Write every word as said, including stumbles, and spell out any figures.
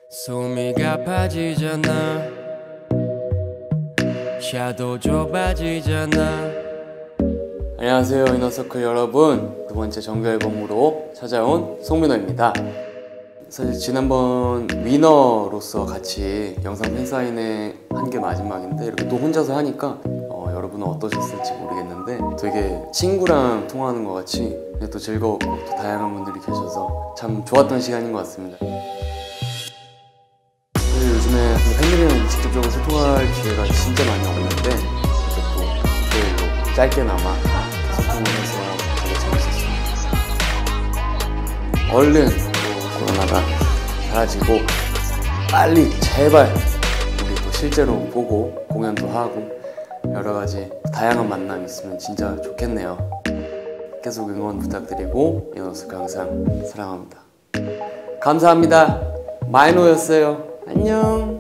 숨이 가빠지잖아. 샤도 좁아지잖아. 안녕하세요 이너서클 여러분, 두 번째 정규 앨범으로 찾아온 송민호입니다. 사실 지난번 위너로서 같이 영상 팬사인회 한 게 마지막인데 이렇게 또 혼자서 하니까 어, 여러분은 어떠셨을지 모르겠는데 되게 친구랑 통화하는 것 같이 또 즐거웠고 또 다양한 분들이 계셔서 참 좋았던 시간인 것 같습니다. 사실 요즘에 팬들이랑 직접적으로 소통할 기회가 진짜 많이 없는데 이렇게 또 댓글로 짧게나마 소통을 해서 되게 재밌었습니다. 얼른 또 코로나가 사라지고 빨리 제발 우리 또 실제로 보고 공연도 하고 여러 가지 다양한 만남 있으면 진짜 좋겠네요. 계속 응원 부탁드리고 이너서클 항상 사랑합니다. 감사합니다. 마이노였어요. 안녕.